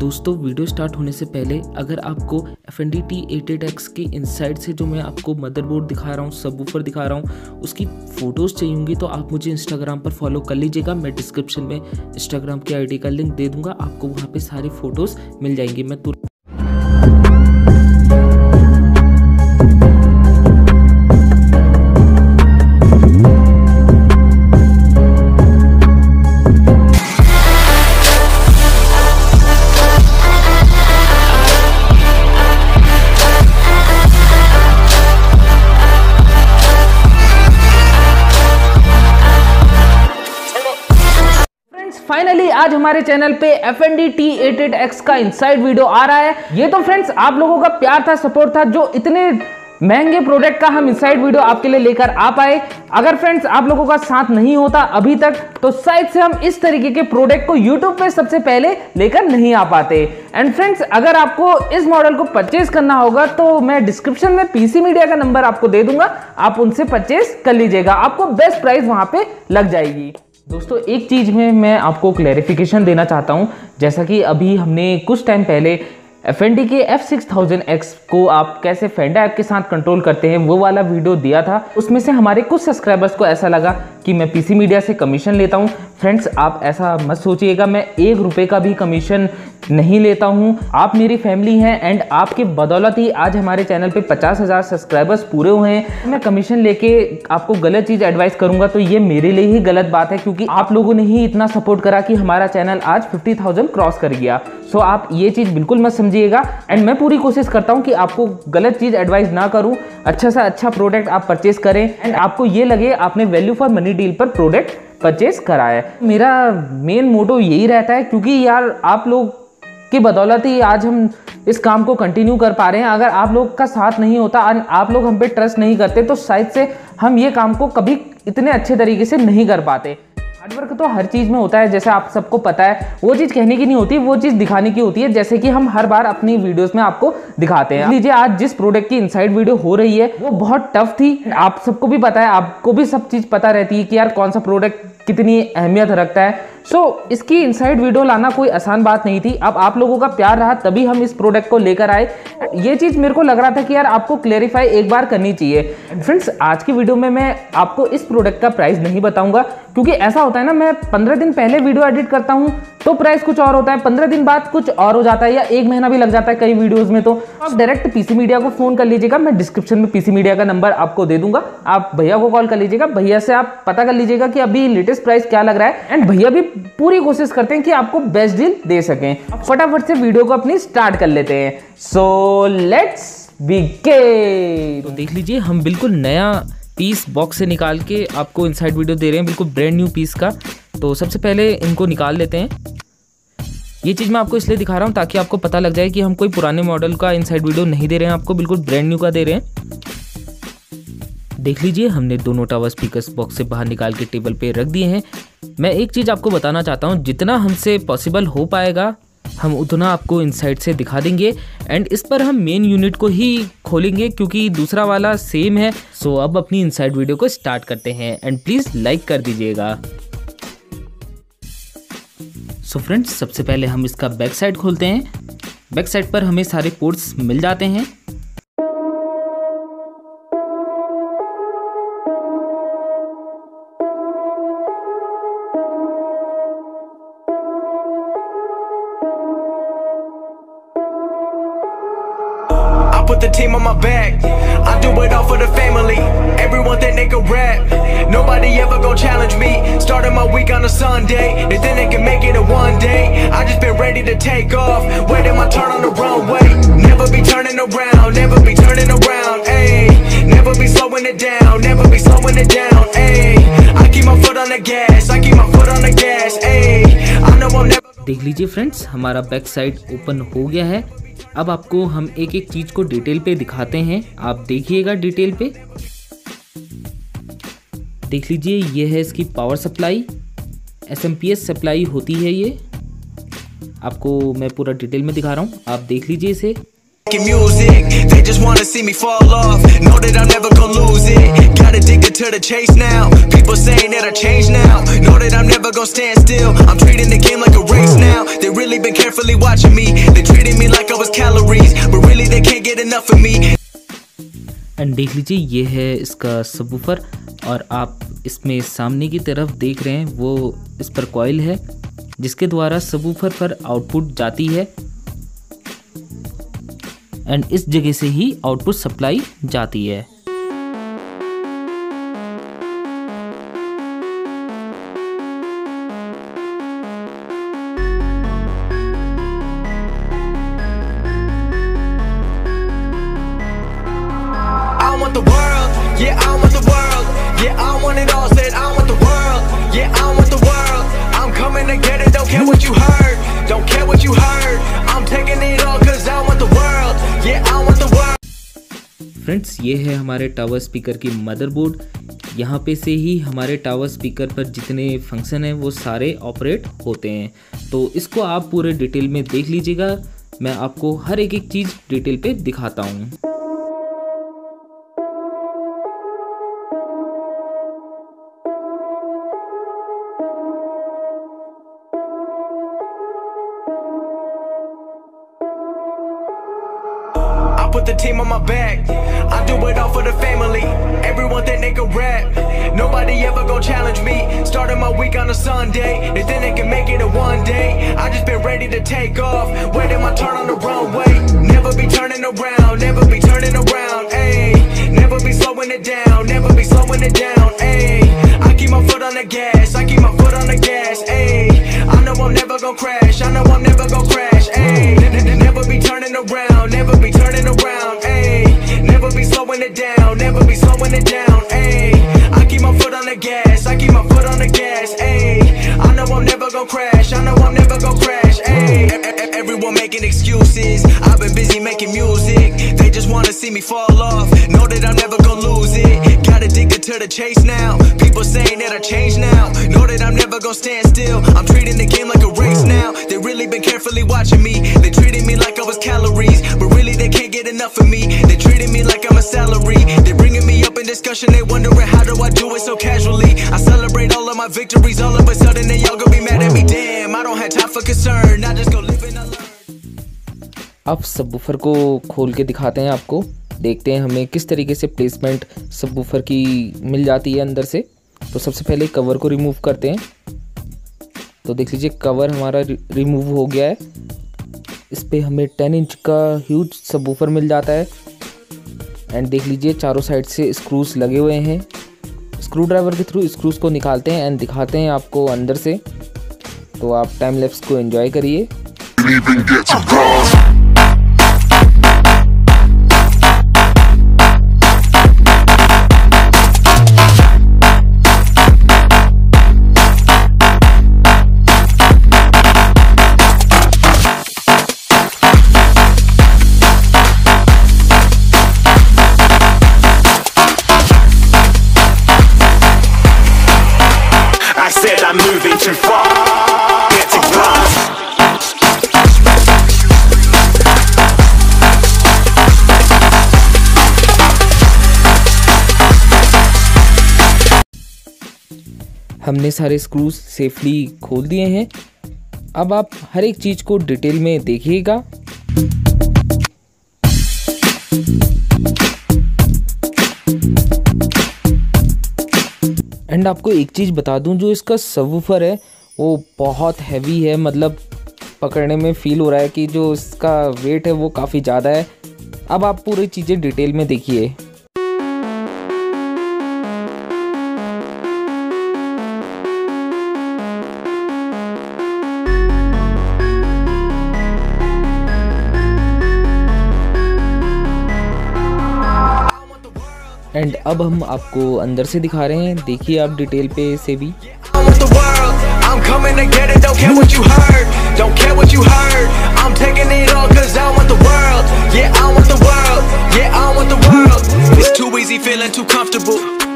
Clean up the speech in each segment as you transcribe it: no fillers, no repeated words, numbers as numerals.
दोस्तों video start होने से पहले अगर आपको FND T88X के इनसाइड से जो मैं आपको मदरबोर्ड दिखा रहा हूँ, सबवूफर दिखा रहा हूँ, उसकी फ़ोटोज़ चाहिए होंगी तो आप मुझे इंस्टाग्राम पर फॉलो कर लीजिएगा। मैं डिस्क्रिप्शन में इंस्टाग्राम की आईडी का लिंक दे दूँगा, आपको वहाँ पे सारी फ़ोटोज़ मिल जाएंगी। मैं फाइनली आज हमारे चैनल पे FND T88X का इनसाइड वीडियो आ रहा है। ये तो फ्रेंड्स आप लोगों का प्यार था, सपोर्ट था, जो इतने महंगे प्रोडक्ट का हम इनसाइड वीडियो आपके लिए लेकर आ पाए। अगर फ्रेंड्स आप लोगों का साथ नहीं होता अभी तक तो शायद से हम इस तरीके के प्रोडक्ट को YouTube पे सबसे पहले लेकर नहीं आ पाते। एंड फ्रेंड्स अगर आपको इस मॉडल को परचेज करना होगा तो मैं डिस्क्रिप्शन में PC मीडिया का नंबर आपको दे दूंगा, आप उनसे परचेज कर लीजिएगा, आपको बेस्ट प्राइस वहां पे लग जाएगी। दोस्तों एक चीज़ में मैं आपको क्लैरिफिकेशन देना चाहता हूं, जैसा कि अभी हमने कुछ टाइम पहले FND के F6000X को आप कैसे फेंडा ऐप के साथ कंट्रोल करते हैं वो वाला वीडियो दिया था। उसमें से हमारे कुछ सब्सक्राइबर्स को ऐसा लगा कि मैं PC मीडिया से कमीशन लेता हूं। फ्रेंड्स आप ऐसा मत सोचिएगा, मैं 1 रुपये का भी कमीशन नहीं लेता हूं। आप मेरी फैमिली हैं एंड आपके बदौलत ही आज हमारे चैनल पे 50,000 सब्सक्राइबर्स पूरे हुए हैं। मैं कमीशन लेके आपको गलत चीज़ एडवाइस करूंगा तो ये मेरे लिए ही गलत बात है, क्योंकि आप लोगों ने ही इतना सपोर्ट करा कि हमारा चैनल आज 50,000 क्रॉस कर गया। सो आप ये चीज़ बिल्कुल मत समझिएगा एंड मैं पूरी कोशिश करता हूँ कि आपको गलत चीज़ एडवाइस ना करूँ, अच्छा सा अच्छा प्रोडक्ट आप परचेज करें एंड आपको ये लगे आपने वैल्यू फॉर मनी डील पर प्रोडक्ट परचेज करा है। मेरा मेन मोटो यही रहता है, क्योंकि यार आप लोग की बदौलत ही आज हम इस काम को कंटिन्यू कर पा रहे हैं। अगर आप लोग का साथ नहीं होता, आप लोग हम पे ट्रस्ट नहीं करते तो शायद से हम ये काम को कभी इतने अच्छे तरीके से नहीं कर पाते। हार्डवर्क तो हर चीज़ में होता है, जैसे आप सबको पता है। वो चीज़ कहने की नहीं होती, वो चीज़ दिखाने की होती है, जैसे कि हम हर बार अपनी वीडियोस में आपको दिखाते हैं। लीजिए आज जिस प्रोडक्ट की इनसाइड वीडियो हो रही है वो बहुत टफ थी, आप सबको भी पता है, आपको भी सब चीज़ पता रहती है कि यार कौन सा प्रोडक्ट कितनी अहमियत रखता है। इसकी इनसाइड वीडियो लाना कोई आसान बात नहीं थी। अब आप लोगों का प्यार रहा तभी हम इस प्रोडक्ट को लेकर आए। ये चीज़ मेरे को लग रहा था कि यार आपको क्लेरिफाई एक बार करनी चाहिए। फ्रेंड्स आज की वीडियो में मैं आपको इस प्रोडक्ट का प्राइस नहीं बताऊंगा, क्योंकि ऐसा होता है ना, मैं 15 दिन पहले वीडियो एडिट करता हूं तो प्राइस कुछ और होता है, 15 दिन बाद कुछ और हो जाता है, या 1 महीना भी लग जाता है कई वीडियोस में। तो आप डायरेक्ट PC मीडिया को फोन कर लीजिएगा, मैं डिस्क्रिप्शन में PC मीडिया का नंबर आपको दे दूंगा, आप भैया को कॉल कर लीजिएगा, भैया से आप पता कर लीजिएगा कि अभी लेटेस्ट प्राइस क्या लग रहा है एंड भैया भी पूरी कोशिश करते हैं कि आपको बेस्ट डील दे सकें। फटाफट से वीडियो को अपनी स्टार्ट कर लेते हैं। So let's begin. तो देख लीजिए हम बिल्कुल नया पीस बॉक्स से निकाल के आपको इनसाइड वीडियो दे रहे हैं, बिल्कुल ब्रांड न्यू पीस का। तो सबसे पहले इनको निकाल लेते हैं। ये चीज़ मैं आपको इसलिए दिखा रहा हूँ ताकि आपको पता लग जाए कि हम कोई पुराने मॉडल का इनसाइड वीडियो नहीं दे रहे हैं, आपको बिल्कुल ब्रांड न्यू का दे रहे हैं। देख लीजिए हमने दोनों टावर स्पीकर्स बॉक्स से बाहर निकाल के टेबल पे रख दिए हैं। मैं एक चीज़ आपको बताना चाहता हूँ, जितना हमसे पॉसिबल हो पाएगा हम उतना आपको इनसाइड से दिखा देंगे एंड इस पर हम मेन यूनिट को ही खोलेंगे क्योंकि दूसरा वाला सेम है। सो अब अपनी इनसाइड वीडियो को स्टार्ट करते हैं एंड प्लीज़ लाइक कर दीजिएगा। सो फ्रेंड्स सबसे पहले हम इसका बैक साइड खोलते हैं। बैक साइड पर हमें सारे पोर्ट्स मिल जाते हैं। Put the team on my back, I do it all for the family. Everyone think they can rap, nobody ever gon' challenge me. Started my week on a Sunday, they think they can make it in one day. I just been ready to take off, waiting my turn on the runway. Never be turning around, never be turning around, ayy. Never be slowing it down, never be slowing it down, ayy. I keep my foot on the gas, I keep my foot on the gas, ayy. I know I'm never. देख लीजिए friends हमारा back side open हो गया है। अब आपको हम एक एक चीज़ को डिटेल पे दिखाते हैं, आप देखिएगा डिटेल पे। देख लीजिए ये है इसकी पावर सप्लाई, SMPS सप्लाई होती है ये, आपको मैं पूरा डिटेल में दिखा रहा हूँ, आप देख लीजिए इसे। Music, they just wanna see me fall off. Know that I'm never gonna lose it. Got addicted to the chase now. People saying that I changed now. Know that I'm never gonna stand still. I'm treating the game like a race now. They really been carefully watching me. They treated me like I was calories, but really they can't get enough of me. And देख लीजिए, ये है इसका subwoofer और आप इसमें सामने की तरफ देख रहे हैं वो इस पर कॉइल है जिसके द्वारा सबवूफर पर आउटपुट जाती है एंड इस जगह से ही आउटपुट सप्लाई जाती है। Yeah, I want the world. Yeah, I want it all. Said I want the world. Yeah, I want the world. I'm coming to get it. Don't care what you heard. Don't care what you heard. I'm taking it all 'cause I want the world. Yeah, I want the world. Friends, ये है हमारे tower speaker की motherboard. यहाँ पे से ही हमारे tower speaker पर जितने फंक्शन हैं वो सारे ऑपरेट होते हैं। तो इसको आप पूरे डिटेल में देख लीजिएगा। मैं आपको हर एक चीज़ डिटेल पे दिखाता हूँ। Put the team on my back. I do it all for the family. Everyone think they can rap. Nobody ever gon' challenge me. Starting my week on a Sunday. They think they can make it in one day. I just been ready to take off. Waiting my turn on the runway. Never be turning around. Never be turning around. Ayy. Never be slowing it down. Never be slowing it down. Ayy. I keep my foot on the gas. I keep my foot on the gas. Ayy. I know I'm never gon' crash. I know I'm never gon' crash. Ayy. Never be turning around. Never be turning around. Never be slowing it down, never be slowing it down, ayy. I keep my foot on the gas, I keep my foot on the gas, ayy. I know I'm never gonna crash, I know I'm never gonna crash, ayy. Everyone making excuses, I've been busy making music. They just wanna see me fall off, know that I'm never gonna lose it. Got addicted to the chase now, people saying that I changed now. Know that I'm never gonna stand still, I'm treating the game like a race now. They really been carefully watching me, they treated me like I was calories, but really they can't get enough of me. They treated me like I'm a salary. They're bringing me up in discussion. They wondering how do I do it so casually. I celebrate all of my victories. All of a sudden they all gonna be mad at me. Damn, I don't have time for concern. I just go live and I learn. अब subwoofer को खोल के दिखाते हैं आपको। देखते हैं हमें किस तरीके से प्लेसमेंट सबवूफर की मिल जाती है अंदर से। तो सबसे पहले कवर को रिमूव करते हैं। तो देख लीजिए, कवर हमारा रिमूव हो गया है। इस पे हमें 10 इंच का ह्यूज सबवूफर मिल जाता है एंड देख लीजिए चारों साइड से स्क्रूज लगे हुए हैं। स्क्रू ड्राइवर के थ्रू स्क्रूज को निकालते हैं एंड दिखाते हैं आपको अंदर से। तो आप टाइम लैप्स को एंजॉय करिए। I'm moving too far. Getting lost. हमने सारे स्क्रूज सेफली खोल दिए हैं। अब आप हर एक चीज़ को डिटेल में देखिएगा। एंड आपको एक चीज़ बता दूं, जो इसका सबवूफर है वो बहुत हैवी है। मतलब पकड़ने में फ़ील हो रहा है कि जो इसका वेट है वो काफ़ी ज़्यादा है। अब आप पूरी चीज़ें डिटेल में देखिए। एंड अब हम आपको अंदर से दिखा रहे हैं। देखिए आप डिटेल पे से भी।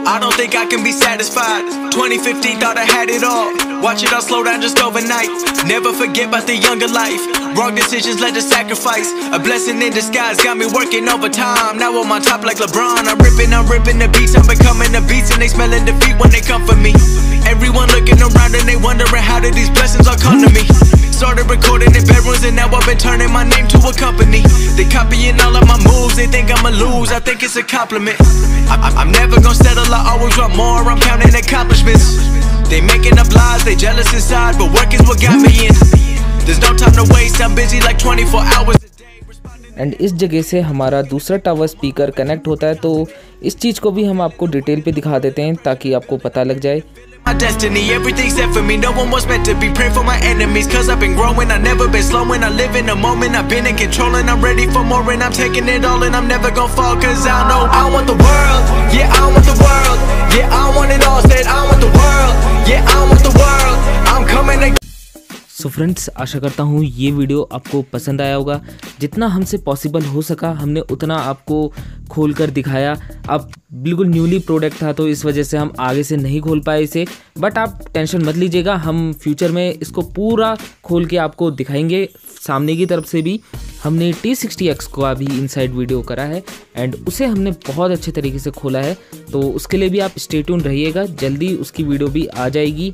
I don't think I can be satisfied. 2015 thought I had it all. Watch it all slow down just overnight. Never forget about the younger life. Wrong decisions led to sacrifice. A blessing in disguise got me working overtime. Now I'm on top like LeBron. I'm ripping the beats. I'm becoming the beats and they smelling defeat when they come for me. Everyone looking around and they wondering how did these blessings all come to me. Started recording in bedrooms and now I've been turning my name to a company. They copying all of my moves, they think I'ma lose, I think it's a compliment. I'm never gonna settle, I always want more, I'm counting accomplishments. They making up lies, they jealous inside, but work is what got me in. There's no time to waste, I'm busy like 24 hours a day. And इस जगह से हमारा दूसरा tower speaker connect होता है, तो इस चीज़ को भी हम आपको डिटेल पे दिखा देते हैं ताकि आपको पता लग जाए। My destiny, everything's set for me. No one was meant to be praying for my enemies. Cause I've been growing, I've never been slowing. I live in the moment, I've been in control and I'm ready for more and I'm taking it all and I'm never gonna fall. Cause I know I want the world, yeah I want the world, yeah I want it all. Said I want the world, yeah I want the world, I'm coming again. So friends, आशा करता हूँ ये video आपको पसंद आया होगा। जितना हमसे पॉसिबल हो सका हमने उतना आपको खोल कर दिखाया। अब बिल्कुल न्यूली प्रोडक्ट था तो इस वजह से हम आगे से नहीं खोल पाए इसे, बट आप टेंशन मत लीजिएगा, हम फ्यूचर में इसको पूरा खोल के आपको दिखाएंगे। सामने की तरफ से भी हमने T60X का भी इनसाइड वीडियो करा है एंड उसे हमने बहुत अच्छे तरीके से खोला है, तो उसके लिए भी आप स्टे ट्यून रहिएगा, जल्दी उसकी वीडियो भी आ जाएगी।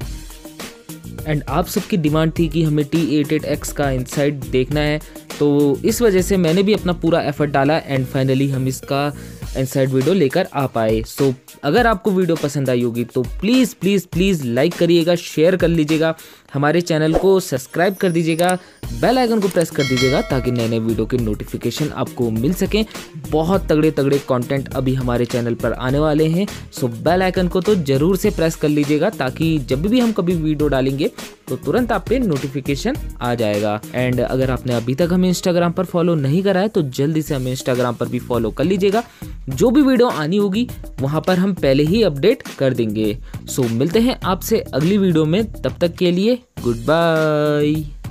एंड आप सबकी डिमांड थी कि हमें T88X का इनसाइड देखना है, तो इस वजह से मैंने भी अपना पूरा एफर्ट डाला एंड फाइनली हम इसका इनसाइड वीडियो लेकर आ पाए। सो अगर आपको वीडियो पसंद आई होगी तो प्लीज़ प्लीज़ प्लीज़ लाइक करिएगा, शेयर कर लीजिएगा, हमारे चैनल को सब्सक्राइब कर दीजिएगा, बेल आइकन को प्रेस कर दीजिएगा ताकि नए नए वीडियो के नोटिफिकेशन आपको मिल सकें। बहुत तगड़े तगड़े कंटेंट अभी हमारे चैनल पर आने वाले हैं, सो बेल आइकन को तो ज़रूर से प्रेस कर लीजिएगा ताकि जब भी हम कभी वीडियो डालेंगे तो तुरंत आप पे नोटिफिकेशन आ जाएगा। एंड अगर आपने अभी तक हमें इंस्टाग्राम पर फॉलो नहीं करा है तो जल्दी से हमें इंस्टाग्राम पर भी फॉलो कर लीजिएगा, जो भी वीडियो आनी होगी वहाँ पर हम पहले ही अपडेट कर देंगे। सो मिलते हैं आपसे अगली वीडियो में, तब तक के लिए गुड बाय।